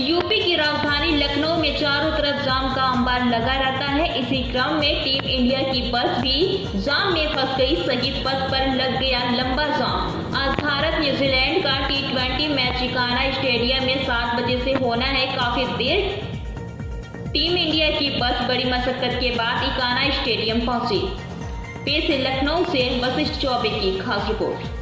UP की राजधानी लखनऊ में चारों तरफ जाम का अंबार लगा रहता है। इसी क्रम में टीम इंडिया की बस भी जाम में फंस गई। सही पथ पर लग गया लंबा जाम। आज भारत न्यूजीलैंड का T20 मैच इकाना स्टेडियम में 7 बजे से होना है। काफी देर टीम इंडिया की बस बड़ी मशक्कत के बाद इकाना स्टेडियम पहुंची। पेश है लखनऊ से वशिष्ठ चौबे की खास रिपोर्ट।